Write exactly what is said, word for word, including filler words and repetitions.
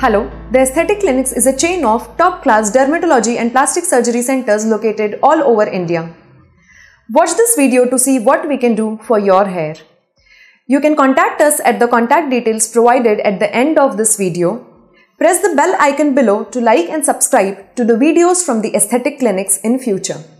Hello, the Esthetic Clinics is a chain of top-class dermatology and plastic surgery centers located all over India. Watch this video to see what we can do for your hair. You can contact us at the contact details provided at the end of this video. Press the bell icon below to like and subscribe to the videos from the Esthetic Clinics in future.